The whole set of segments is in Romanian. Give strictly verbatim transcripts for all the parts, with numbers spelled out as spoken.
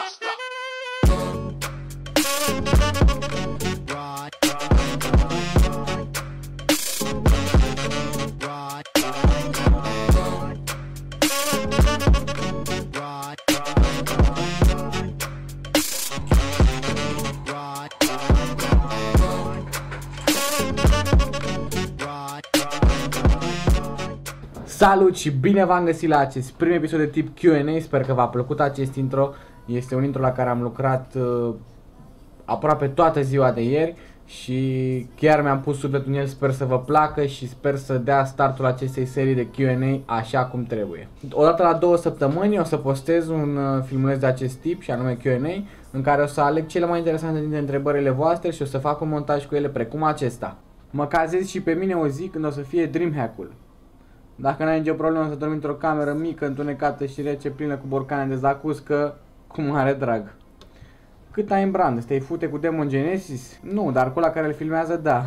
Salut și bine v-am găsit la acest prim episod de tip Q and A. Sper că v-a plăcut acest intro. Este un intro la care am lucrat uh, aproape toată ziua de ieri și chiar mi-am pus sufletul în el. Sper să vă placă și sper să dea startul acestei serii de Q and A așa cum trebuie. Odată la două săptămâni o să postez un uh, filmuleț de acest tip și anume Q and A, în care o să aleg cele mai interesante dintre întrebările voastre și o să fac un montaj cu ele precum acesta. Mă cazez și pe mine o zi când o să fie Dreamhack-ul. Dacă n-ai nicio problemă să dormi într-o cameră mică, întunecată și rece, plină cu borcane de zacuscă, cu mare drag. Cât ai în brand? Te-ai fute cu Demon Genesis? Nu, dar cu ăla care îl filmează, da.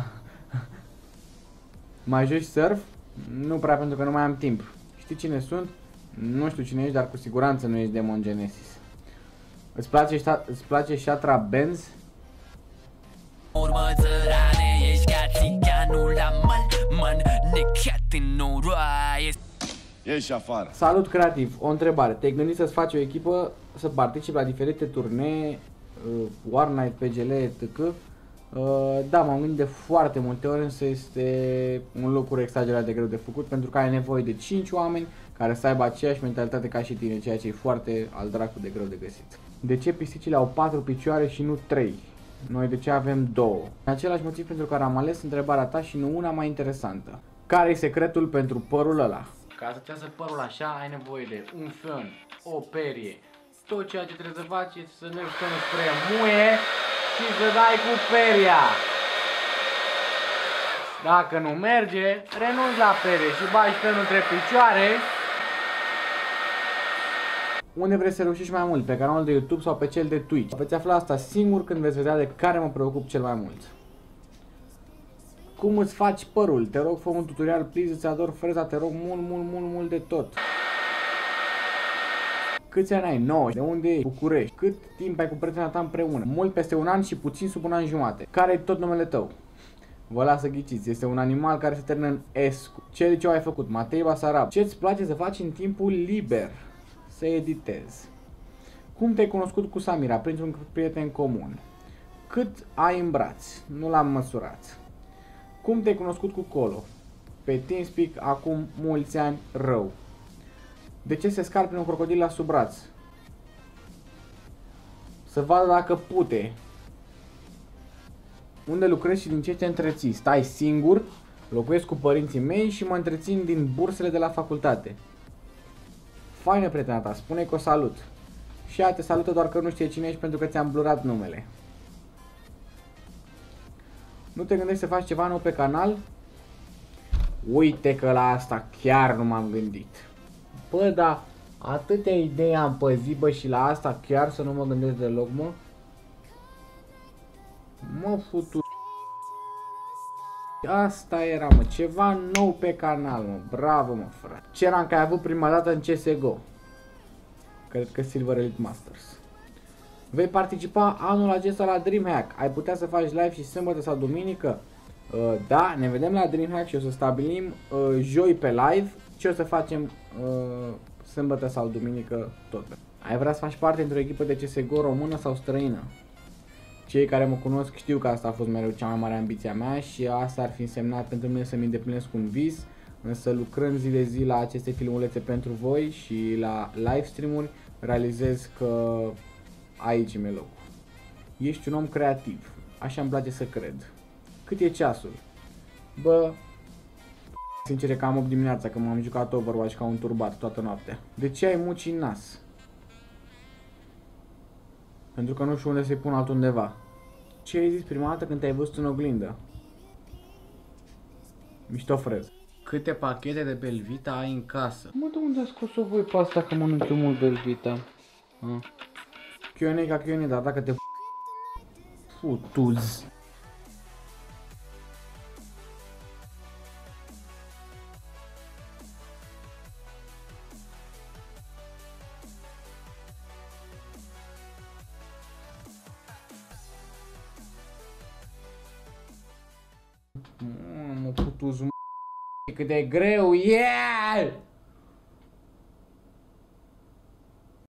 Mai joci surf? Nu prea, pentru că nu mai am timp. Știi cine sunt? Nu știu cine ești, dar cu siguranță nu ești Demon Genesis. Îți place, îți place Shatra Benz? Ieși afară. Salut creativ, o întrebare. Te-ai gândit să-ți faci o echipă să participi la diferite turnee, uh, Warnight, P G L, et cetera. Uh, da, m-am gândit de foarte multe ori, însă este un lucru exagerat de greu de făcut, pentru că ai nevoie de cinci oameni care să aibă aceeași mentalitate ca și tine, ceea ce e foarte al dracu de greu de găsit. De ce pisicile au patru picioare și nu trei? Noi de ce avem două? În același motiv pentru care am ales întrebarea ta și nu una mai interesantă. Care e secretul pentru părul ăla? Ca să-ți iasă părul așa, ai nevoie de un fân, o perie. Tot ceea ce trebuie să faci este să mergi fânul spre muie și să dai cu peria. Dacă nu merge, renunți la perie și bagi fânul între picioare. Unde vrei să reușești mai mult? Pe canalul de YouTube sau pe cel de Twitch? Veți afla asta singur când veți vedea de care mă preocup cel mai mult. Cum îți faci părul? Te rog, fă un tutorial, please, îți ador freza, te rog mult, mult, mult, mult de tot. Câți ani ai? nouă. De unde ești? București. Cât timp ai cu prietena ta împreună? Mult peste un an și puțin sub un an jumate. Care-i tot numele tău? Vă las să ghiciți. Este un animal care se termină în Escu. Ce liceu ai făcut? Matei Basarab. Ce îți place să faci în timpul liber? Să editezi. Cum te-ai cunoscut cu Samira? Printr-un prieten comun. Cât ai în braț? Nu l-am măsurat. Cum te-ai cunoscut cu Colo? Pe TeamSpeak acum mulți ani rău. De ce se scarpe un crocodil la sub braț? Să vadă dacă pute. Unde lucrezi și din ce te întreții? Stai singur, locuiesc cu părinții mei și mă întrețin din bursele de la facultate. Faină prietena ta, spune că o salut. Și ea te salută doar că nu știe cine ești pentru că ți-am blurat numele. Nu te gândești să faci ceva nou pe canal? Uite că la asta chiar nu m-am gândit. Bă, dar atâtea idei am pe zi, bă, și la asta chiar să nu mă gândesc deloc, mă? Mă futu... Asta era, mă, ceva nou pe canal, mă. Bravo, mă, frate. Ce rank ai avut prima dată în C S G O? Cred că Silver Elite Masters. Vei participa anul acesta la Dreamhack. Ai putea să faci live și sâmbătă sau duminică? Uh, da, ne vedem la Dreamhack și o să stabilim uh, joi pe live ce o să facem uh, sâmbătă sau duminică tot. Ai vrea să faci parte într-o echipă de C S G O română sau străină? Cei care mă cunosc știu că asta a fost mereu cea mai mare ambiția mea și asta ar fi însemnat pentru mine să-mi îndeplinesc un vis, însă lucrând zi de zi la aceste filmulețe pentru voi și la live stream-uri, realizez că aici mi-e locul. Ești un om creativ, așa îmi place să cred. Cât e ceasul? Bă, sincer e cam opt dimineața, că m-am jucat Overwatch ca un turbat toată noaptea. De ce ai muci în nas? Pentru că nu știu unde să-i pun altundeva. Ce ai zis prima dată când te-ai văzut în oglindă? Mișto frez. Câte pachete de Belvita ai în casă? Mă, de unde a scos-o voi pe asta că mănânc eu mult Belvita? Q and A ca Q and A, dar dacă te futuz. Mă, putu-ți, cât de greu e!